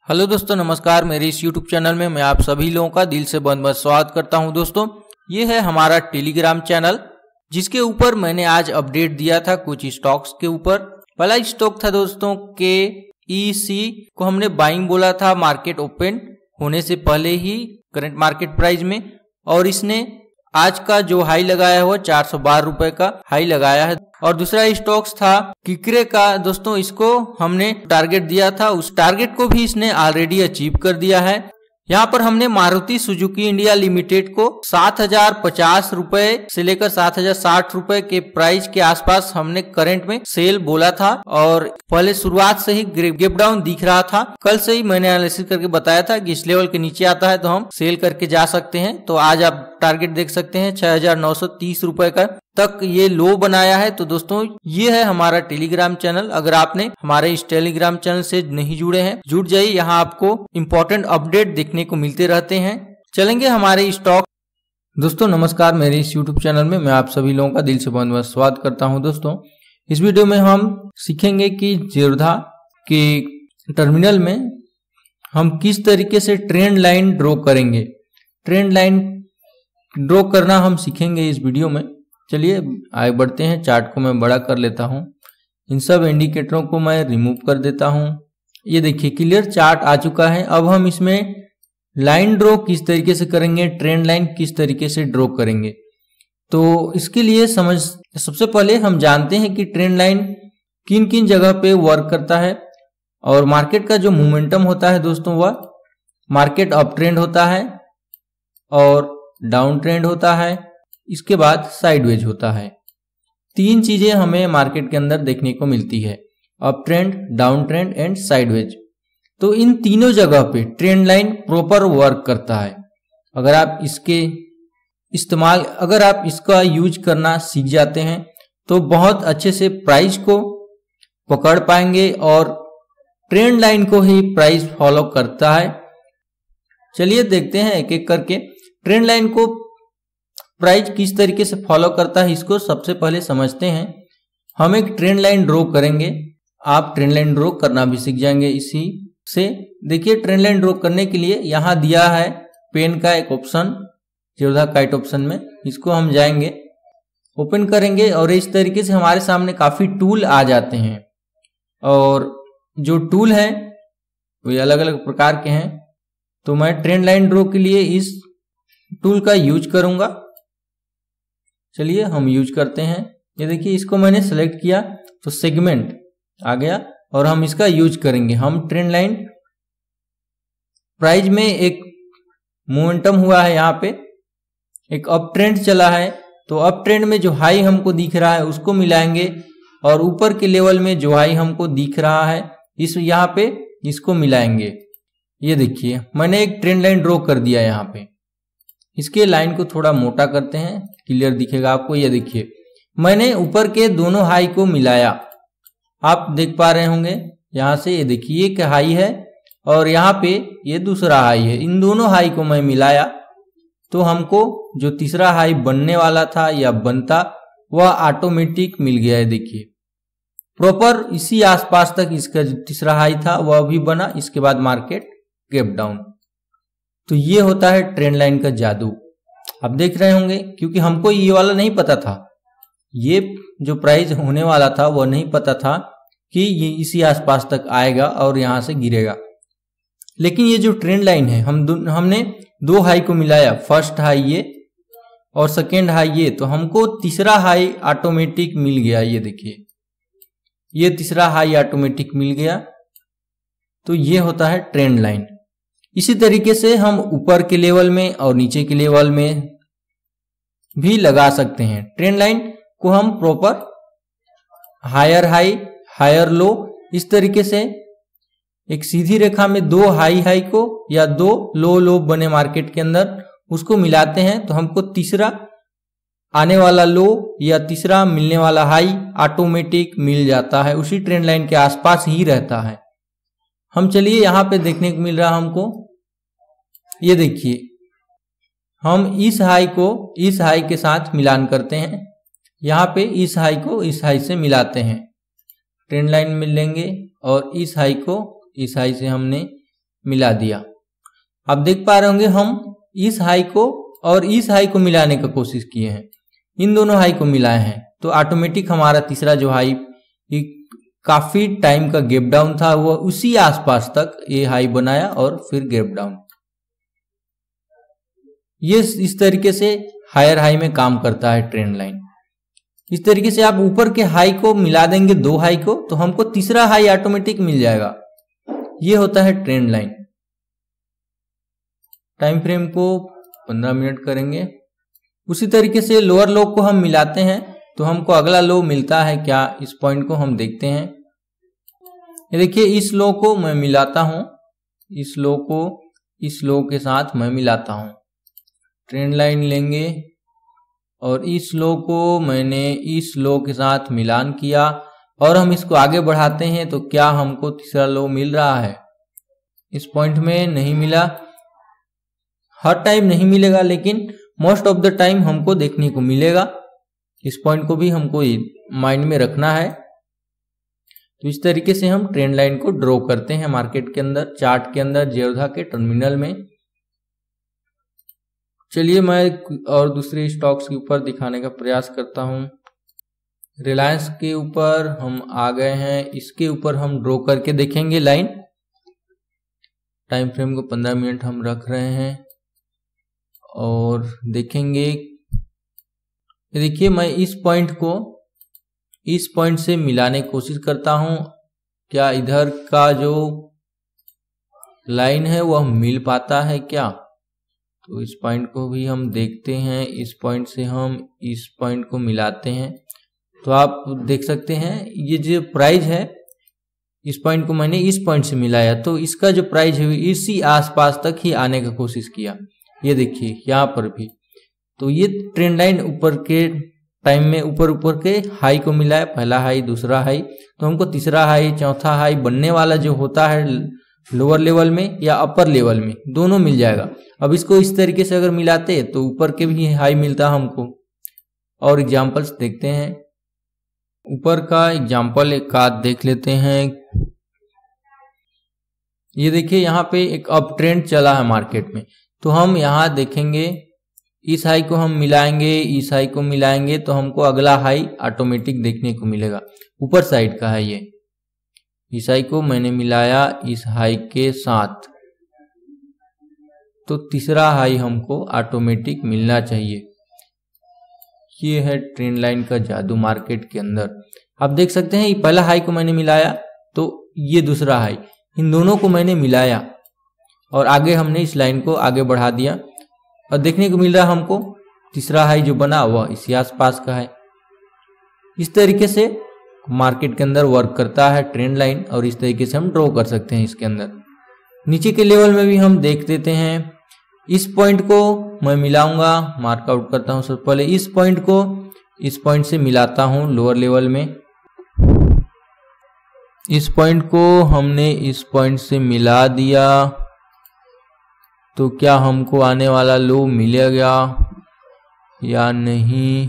Hello दोस्तों, नमस्कार। मेरे इस YouTube चैनल में मैं आप सभी लोगों का दिल से बहुत स्वागत करता हूं। दोस्तों, ये है हमारा टेलीग्राम चैनल, जिसके ऊपर मैंने आज अपडेट दिया था कुछ स्टॉक्स के ऊपर। पहला स्टॉक था दोस्तों KEC को हमने बाइंग बोला था मार्केट ओपन होने से पहले ही करंट मार्केट प्राइस में, और इसने आज का जो हाई लगाया है वो 412 रुपए का हाई लगाया है। और दूसरा स्टॉक्स था किकरे का। दोस्तों, इसको हमने टारगेट दिया था, उस टारगेट को भी इसने ऑलरेडी अचीव कर दिया है। यहाँ पर हमने मारुति सुजुकी इंडिया लिमिटेड को 7,050 रुपए से लेकर 7,060 रुपए के प्राइस के आसपास हमने करंट में सेल बोला था, और पहले शुरुआत से ही गैप डाउन दिख रहा था। कल से ही मैंने एनालिसिस करके बताया था कि इस लेवल के नीचे आता है तो हम सेल करके जा सकते हैं। तो आज आप टारगेट देख सकते हैं 6,930 रुपए का तक ये लो बनाया है। तो दोस्तों, ये है हमारा टेलीग्राम चैनल। अगर आपने हमारे इस टेलीग्राम चैनल से नहीं जुड़े हैं, जुड़ जाइए। यहाँ आपको इम्पोर्टेंट अपडेट देखने को मिलते रहते हैं। चलेंगे हमारे स्टॉक। दोस्तों नमस्कार, मेरे इस YouTube चैनल में मैं आप सभी लोगों का दिल से बहुत स्वागत करता हूं। दोस्तों, इस वीडियो में हम सीखेंगे कि ज़ेरोधा के टर्मिनल में हम किस तरीके से ट्रेंड लाइन ड्रॉ करेंगे। ट्रेंड लाइन ड्रॉ करना हम सीखेंगे इस वीडियो में। चलिए आगे बढ़ते हैं। चार्ट को मैं बड़ा कर लेता हूं, इन सब इंडिकेटरों को मैं रिमूव कर देता हूं। ये देखिए क्लियर चार्ट आ चुका है। अब हम इसमें लाइन ड्रॉ किस तरीके से करेंगे, ट्रेंड लाइन किस तरीके से ड्रॉ करेंगे, तो इसके लिए सबसे पहले हम जानते हैं कि ट्रेंड लाइन किन किन जगह पे वर्क करता है। और मार्केट का जो मोमेंटम होता है दोस्तों, वह मार्केट अप ट्रेंड होता है और डाउन ट्रेंड होता है, इसके बाद साइडवेज होता है। तीन चीजें हमें मार्केट के अंदर देखने को मिलती है, up trend, down trend and sideways. तो इन तीनों जगह पे ट्रेंड लाइन प्रॉपर वर्क करता है। अगर आप इसका यूज करना सीख जाते हैं तो बहुत अच्छे से प्राइस को पकड़ पाएंगे, और ट्रेंड लाइन को ही प्राइस फॉलो करता है। चलिए देखते हैं एक एक करके ट्रेंड लाइन को प्राइस किस तरीके से फॉलो करता है। इसको सबसे पहले समझते हैं। हम एक ट्रेंड लाइन ड्रॉ करेंगे, आप ट्रेंड लाइन ड्रॉ करना भी सीख जाएंगे इसी से। देखिए ट्रेंड लाइन ड्रॉ करने के लिए यहाँ दिया है पेन का एक ऑप्शन, ज़ेरोधा काइट ऑप्शन में। इसको हम जाएंगे, ओपन करेंगे, और इस तरीके से हमारे सामने काफी टूल आ जाते हैं। और जो टूल है वे अलग अलग प्रकार के हैं। तो मैं ट्रेंड लाइन ड्रॉ के लिए इस टूल का यूज करूंगा। चलिए हम यूज करते हैं। ये देखिए इसको मैंने सेलेक्ट किया तो सेगमेंट आ गया, और हम इसका यूज करेंगे। हम ट्रेंड लाइन प्राइस में एक मोमेंटम हुआ है, यहाँ पे एक अप ट्रेंड चला है, तो अप ट्रेंड में जो हाई हमको दिख रहा है उसको मिलाएंगे, और ऊपर के लेवल में जो हाई हमको दिख रहा है यहाँ पे इसको मिलाएंगे। ये देखिए मैंने एक ट्रेंड लाइन ड्रॉ कर दिया यहाँ पे। इसके लाइन को थोड़ा मोटा करते हैं, क्लियर दिखेगा आपको। ये देखिए मैंने ऊपर के दोनों हाई को मिलाया, आप देख पा रहे होंगे यहाँ से। ये देखिए एक हाई है और यहाँ पे ये दूसरा हाई है। इन दोनों हाई को मैं मिलाया तो हमको जो तीसरा हाई बनने वाला था या बनता, वह ऑटोमेटिक मिल गया है। देखिए प्रॉपर इसी आसपास तक इसका जो तीसरा हाई था वह भी बना, इसके बाद मार्केट गैप डाउन। तो ये होता है ट्रेंड लाइन का जादू। आप देख रहे होंगे, क्योंकि हमको ये वाला नहीं पता था, ये जो प्राइस होने वाला था वह नहीं पता था कि ये इसी आसपास तक आएगा और यहां से गिरेगा। लेकिन ये जो ट्रेंड लाइन है, हमने दो हाई को मिलाया, फर्स्ट हाई ये और सेकेंड हाई ये, तो हमको तीसरा हाई ऑटोमेटिक मिल गया। ये देखिए ये तीसरा हाई ऑटोमेटिक मिल गया। तो ये होता है ट्रेंड लाइन। इसी तरीके से हम ऊपर के लेवल में और नीचे के लेवल में भी लगा सकते हैं। ट्रेंड लाइन को हम proper higher high, higher low, इस तरीके से एक सीधी रेखा में दो हाई को या दो लो बने मार्केट के अंदर, उसको मिलाते हैं तो हमको तीसरा आने वाला लो या तीसरा मिलने वाला हाई ऑटोमेटिक मिल जाता है, उसी ट्रेंड लाइन के आसपास ही रहता है। हम चलिए यहाँ पे देखने को मिल रहा हमको, ये देखिए हम इस हाई को इस हाई के साथ मिलान करते हैं। यहाँ पे इस हाई को इस हाई से मिलाते हैं, ट्रेंड लाइन में लेंगे, और इस हाई को इस हाई से हमने मिला दिया। आप देख पा रहे होंगे हम इस हाई को और इस हाई को मिलाने का कोशिश किए हैं, इन दोनों हाई को मिलाए हैं, तो ऑटोमेटिक हमारा तीसरा जो हाई काफी टाइम का गैप डाउन था वो उसी आसपास तक ये हाई बनाया और फिर गैप डाउन। ये इस तरीके से हायर हाई में काम करता है ट्रेंड लाइन। इस तरीके से आप ऊपर के हाई को मिला देंगे, दो हाई को, तो हमको तीसरा हाई ऑटोमेटिक मिल जाएगा। ये होता है ट्रेंड लाइन। टाइम फ्रेम को 15 मिनट करेंगे। उसी तरीके से लोअर लो को हम मिलाते हैं तो हमको अगला लो मिलता है क्या, इस पॉइंट को हम देखते हैं। ये देखिए, इस लो को मैं मिलाता हूं, इस लो को इस लो के साथ मैं मिलाता हूं। ट्रेंड लाइन लेंगे और इस लो को मैंने इस लो के साथ मिलान किया और हम इसको आगे बढ़ाते हैं तो क्या हमको तीसरा लो मिल रहा है। इस पॉइंट में नहीं मिला, हर टाइम नहीं मिलेगा लेकिन मोस्ट ऑफ द टाइम हमको देखने को मिलेगा। इस पॉइंट को भी हमको माइंड में रखना है। तो इस तरीके से हम ट्रेंड लाइन को ड्रॉ करते हैं मार्केट के अंदर, चार्ट के अंदर, जेरोधा के टर्मिनल में। चलिए मैं और दूसरे स्टॉक्स के ऊपर दिखाने का प्रयास करता हूं। रिलायंस के ऊपर हम आ गए हैं, इसके ऊपर हम ड्रॉ करके देखेंगे लाइन। टाइम फ्रेम को 15 मिनट हम रख रहे हैं और देखेंगे। देखिए, मैं इस पॉइंट को इस पॉइंट से मिलाने की कोशिश करता हूं, क्या इधर का जो लाइन है वह मिल पाता है क्या। तो इस पॉइंट को भी हम देखते हैं, इस पॉइंट से हम इस पॉइंट को मिलाते हैं तो आप देख सकते हैं ये जो प्राइस है, इस पॉइंट को मैंने इस पॉइंट से मिलाया तो इसका जो प्राइस है इसी आसपास तक ही आने का कोशिश किया। ये देखिए यहाँ पर भी, तो ये ट्रेंड लाइन ऊपर के टाइम में ऊपर के हाई को मिला है, पहला हाई, दूसरा हाई, तो हमको तीसरा हाई, चौथा हाई बनने वाला जो होता है लोअर लेवल में या अपर लेवल में, दोनों मिल जाएगा। अब इसको इस तरीके से अगर मिलाते तो ऊपर के भी हाई मिलता हमको। और एग्जांपल्स देखते हैं, ऊपर का एग्जांपल एक आध देख लेते हैं। ये देखिए, यहाँ पे एक अप ट्रेंड चला है मार्केट में, तो हम यहाँ देखेंगे इस हाई को हम मिलाएंगे, इस हाई को मिलाएंगे तो हमको अगला हाई ऑटोमेटिक देखने को मिलेगा। ऊपर साइड का है ये, इस हाई को मैंने मिलाया इस हाई के साथ तो तीसरा हाई हमको ऑटोमेटिक मिलना चाहिए। ये है ट्रेंड लाइन का जादू मार्केट के अंदर। आप देख सकते हैं ये पहला हाई को मैंने मिलाया तो ये दूसरा हाई, इन दोनों को मैंने मिलाया और आगे हमने इस लाइन को आगे बढ़ा दिया और देखने को मिल रहा हमको तीसरा हाई जो बना वह इसी आसपास का है। इस तरीके से मार्केट के अंदर वर्क करता है ट्रेंड लाइन और इस तरीके से हम ड्रॉ कर सकते हैं इसके अंदर। नीचे के लेवल में भी हम देख देते हैं, इस पॉइंट को मैं मिलाऊंगा, मार्कआउट करता हूं। सबसे पहले इस पॉइंट को इस पॉइंट से मिलाता हूं लोअर लेवल में। इस पॉइंट को हमने इस पॉइंट से मिला दिया तो क्या हमको आने वाला लो मिलेगा या नहीं।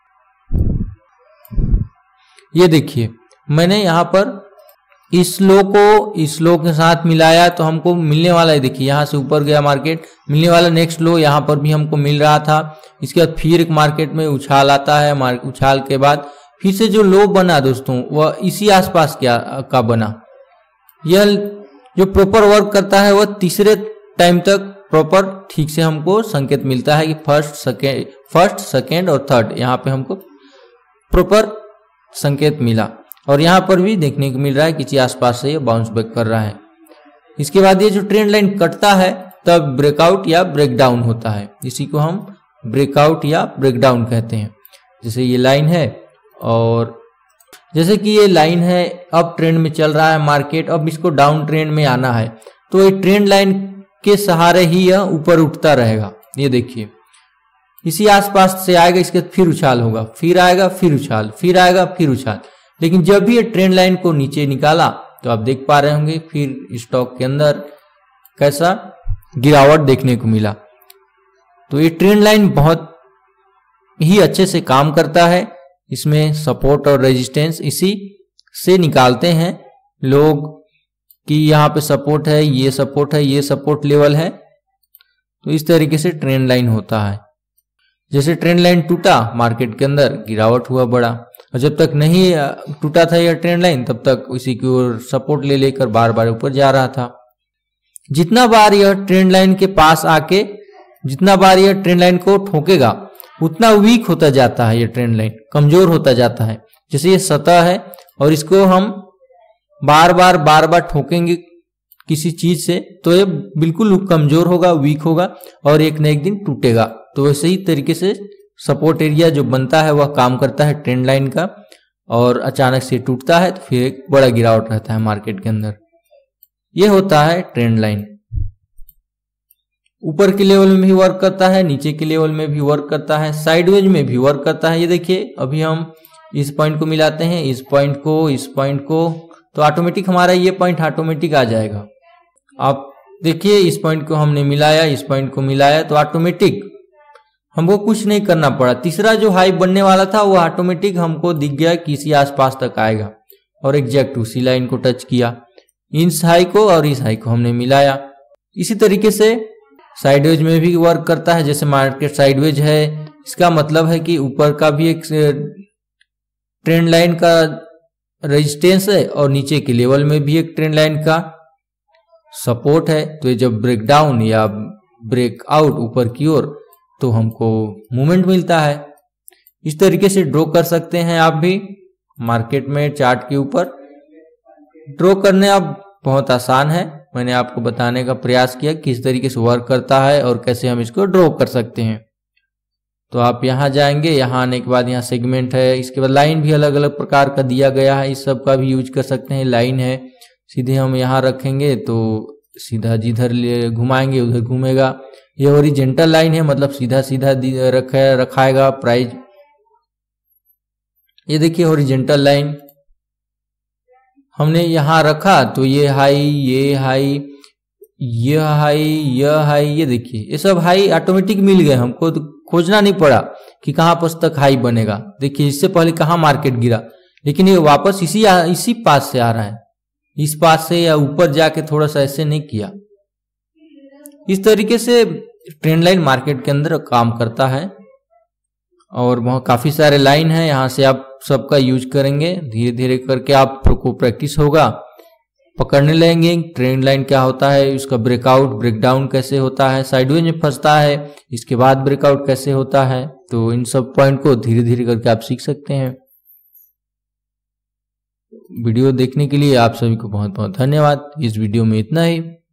ये देखिए, मैंने यहाँ पर इस लो को इस लो के साथ मिलाया तो हमको मिलने वाला है, देखिए यहाँ से ऊपर गया मार्केट, मिलने वाला नेक्स्ट लो यहाँ पर भी हमको मिल रहा था। इसके बाद फिर एक मार्केट में उछाल आता है, उछाल के बाद फिर से जो लो बना दोस्तों वह इसी आसपास का बना। यह जो प्रॉपर वर्क करता है वह तीसरे टाइम तक प्रॉपर ठीक से हमको संकेत मिलता है कि फर्स्ट सेकेंड और थर्ड, यहाँ पे हमको प्रॉपर संकेत मिला और यहाँ पर भी देखने को मिल रहा है किसी आसपास से ये बाउंस बैक कर रहा है। इसके बाद ये जो ट्रेंड लाइन कटता है तब ब्रेकआउट या ब्रेकडाउन होता है, इसी को हम ब्रेकआउट या ब्रेकडाउन कहते हैं। जैसे ये लाइन है और जैसे कि ये लाइन है अप ट्रेंड में चल रहा है मार्केट, अब इसको डाउन ट्रेंड में आना है तो ये ट्रेंड लाइन के सहारे ही यह ऊपर उठता रहेगा। ये देखिए इसी आसपास से आएगा, इसके फिर उछाल होगा, फिर आएगा, फिर उछाल, फिर आएगा, फिर उछाल। लेकिन जब भी ये ट्रेंड लाइन को नीचे निकाला तो आप देख पा रहे होंगे फिर स्टॉक के अंदर कैसा गिरावट देखने को मिला। तो ये ट्रेंड लाइन बहुत ही अच्छे से काम करता है, इसमें सपोर्ट और रेजिस्टेंस इसी से निकालते हैं लोग। कि यहाँ पे सपोर्ट है, ये सपोर्ट है, ये सपोर्ट लेवल है। तो इस तरीके से ट्रेंड लाइन होता है। जैसे ट्रेंड लाइन टूटा, मार्केट के अंदर गिरावट हुआ बड़ा, और जब तक नहीं टूटा था यह ट्रेंड लाइन तब तक इसी की ओर सपोर्ट ले लेकर बार बार ऊपर जा रहा था। जितना बार यह ट्रेंड लाइन के पास आके, जितना बार यह ट्रेंड लाइन को ठोकेगा, उतना वीक होता जाता है, यह ट्रेंड लाइन कमजोर होता जाता है। जैसे ये सतह है और इसको हम बार बार ठोकेंगे किसी चीज से तो ये बिल्कुल कमजोर होगा, वीक होगा और एक न एक दिन टूटेगा। तो वैसे ही तरीके से सपोर्ट एरिया जो बनता है वह काम करता है ट्रेंड लाइन का, और अचानक से टूटता है तो फिर एक बड़ा गिरावट रहता है मार्केट के अंदर। यह होता है ट्रेंड लाइन। ऊपर के लेवल में भी वर्क करता है, नीचे के लेवल में भी वर्क करता है, साइडवेज में भी वर्क करता है। ये देखिए अभी हम इस पॉइंट को मिलाते हैं, इस पॉइंट को, इस पॉइंट को, तो ऑटोमेटिक हमारा ये पॉइंट ऑटोमेटिक आ जाएगा। आप देखिए इस पॉइंट को हमने मिलाया, इस पॉइंट को मिलाया, तो ऑटोमेटिक हमको कुछ नहीं करना पड़ा। तीसरा जो हाई बनने वाला था वो ऑटोमेटिक हमको दिख गया कि इसी आसपास तक आएगा, और एग्जैक्ट उसी लाइन को टच किया। इस हाई को और इस हाई को हमने मिलाया। इसी तरीके से साइडवेज में भी वर्क करता है। जैसे मार्केट साइडवेज है, इसका मतलब है कि ऊपर का भी एक ट्रेंड लाइन का रेजिस्टेंस है और नीचे के लेवल में भी एक ट्रेंड लाइन का सपोर्ट है। तो ये जब ब्रेक डाउन या ब्रेक आउट ऊपर की ओर तो हमको मूवमेंट मिलता है। इस तरीके से ड्रॉ कर सकते हैं आप भी मार्केट में चार्ट के ऊपर। ड्रॉ करने अब बहुत आसान है, मैंने आपको बताने का प्रयास किया किस तरीके से वर्क करता है और कैसे हम इसको ड्रॉ कर सकते हैं। तो आप यहाँ जाएंगे, यहाँ आने के बाद यहाँ सेगमेंट है, इसके बाद लाइन भी अलग अलग प्रकार का दिया गया है, इस सब का भी यूज कर सकते हैं। लाइन है, सीधे हम यहाँ रखेंगे तो सीधा जिधर घुमाएंगे उधर घूमेगा। ये हॉरिजॉन्टल लाइन है, मतलब सीधा सीधा रखाएगा प्राइस। ये देखिए हॉरिजॉन्टल लाइन हमने यहाँ रखा तो ये हाई, ये हाई, ये हाई, यह हाई, ये देखिए ये सब हाई ऑटोमेटिक मिल गए हमको, तो खोजना नहीं पड़ा कि कहाँ पर तक हाई बनेगा। देखिए इससे पहले कहाँ मार्केट गिरा, लेकिन ये वापस इसी पास से आ रहा है, इस पास से या ऊपर जाके थोड़ा सा ऐसे नहीं किया। इस तरीके से ट्रेंड लाइन मार्केट के अंदर काम करता है, और वहाँ काफी सारे लाइन है, यहाँ से आप सबका यूज करेंगे। धीरे धीरे करके आपको प्रैक्टिस होगा, पकड़ने लगेंगे ट्रेंड लाइन क्या होता है, उसका ब्रेकआउट ब्रेकडाउन कैसे होता है, साइडवेज में फंसता है, इसके बाद ब्रेकआउट कैसे होता है। तो इन सब पॉइंट को धीरे धीरे करके आप सीख सकते हैं। वीडियो देखने के लिए आप सभी को बहुत बहुत धन्यवाद। इस वीडियो में इतना ही।